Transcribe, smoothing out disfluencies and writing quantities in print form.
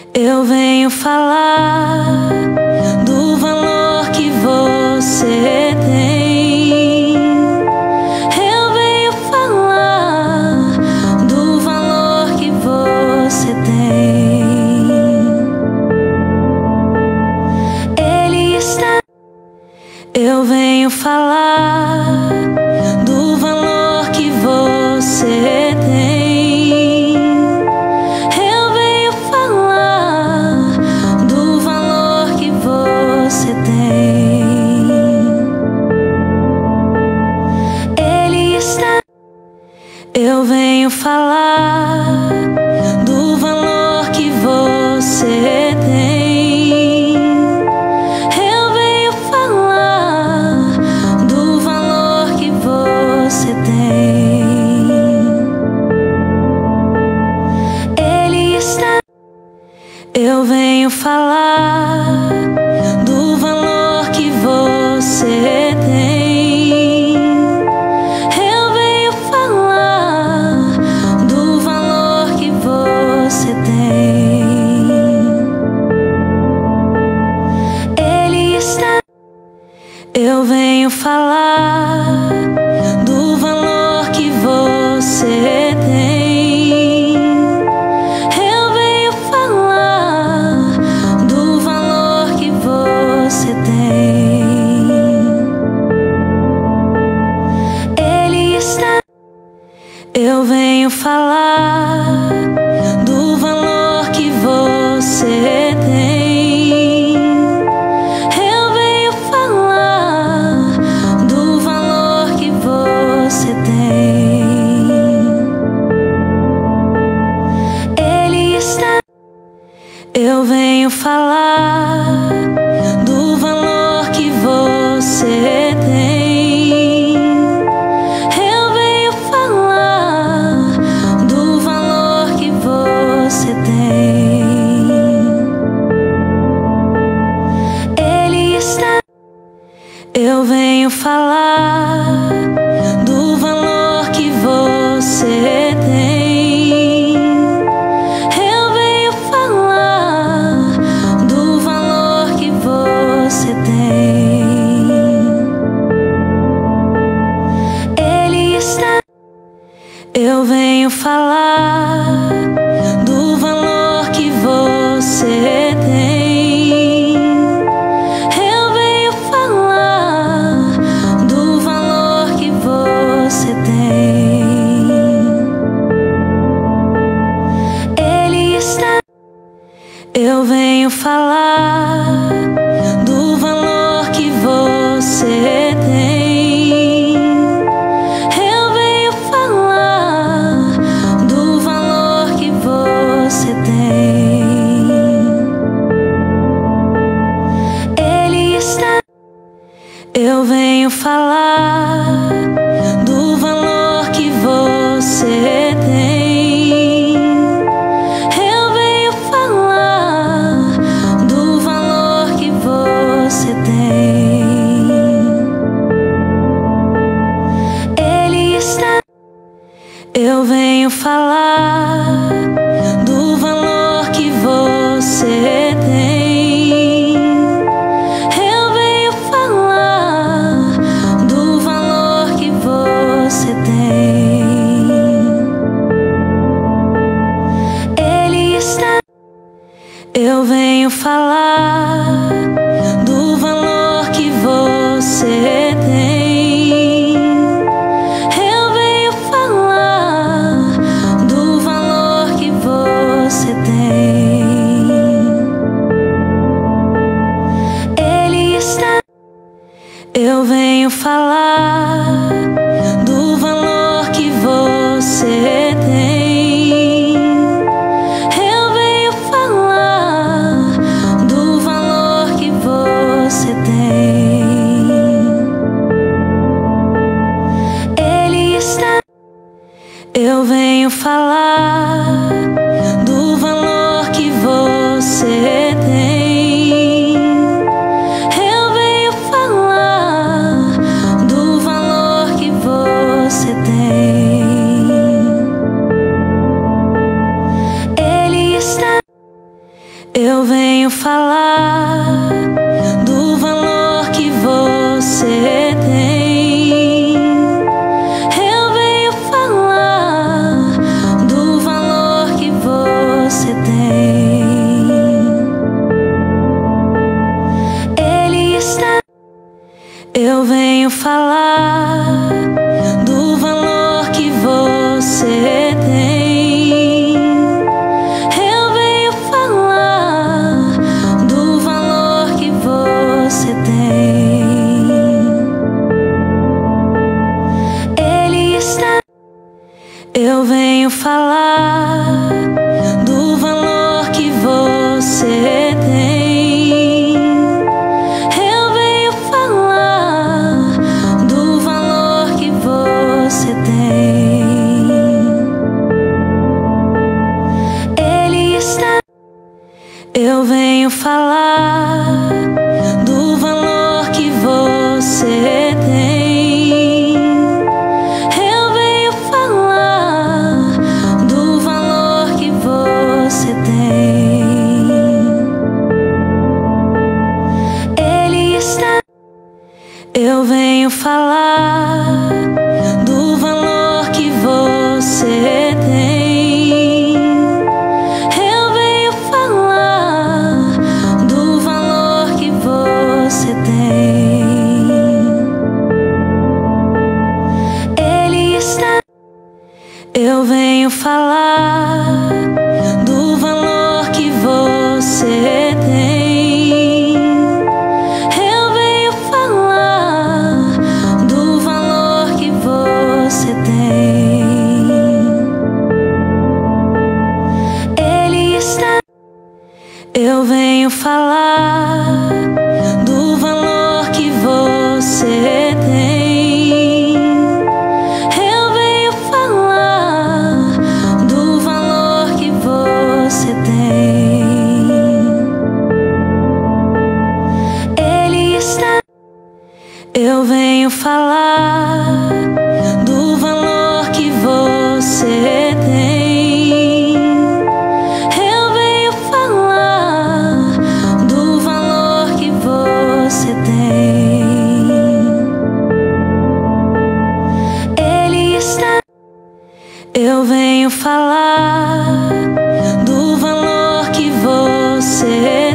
Eu venho falar do valor que você tem. Eu venho falar do valor que você tem. Ele está. Eu venho falar do valor que você tem. Eu venho falar do valor que você tem. Eu venho falar do valor que você tem. Ele está. Eu venho falar do valor que você tem. Eu venho falar do valor que você tem. Eu venho falar do valor que você tem. Ele está. Eu venho falar do valor que você tem. Eu venho falar do valor que você tem. Eu venho falar do valor que você tem. Ele está. Eu venho falar do valor que você tem. Eu venho falar do valor que você tem. Eu venho falar do valor que você tem. Ele está. Eu venho falar do valor que você tem. Eu venho falar do valor que você tem. Eu venho falar do valor que você tem. Ele está. Eu venho falar do valor que você tem. Eu venho falar do valor que você tem. Eu venho falar do valor que você tem. Ele está. Eu venho falar do valor que você tem. Eu venho falar do valor que você tem. Eu venho falar do valor que você tem. Ele está. Eu venho falar do valor que você tem. Eu venho falar do valor que você tem. Eu venho falar do valor que você tem. Ele está. Eu venho falar do valor que você tem. Eu venho falar do valor que você tem. Eu venho falar do valor que você tem. Ele está. Eu venho falar do valor que você tem. Eu venho falar do valor que você tem. Eu venho falar do valor que você tem. Ele está. Eu venho falar do valor que você tem. Eu venho falar do valor que você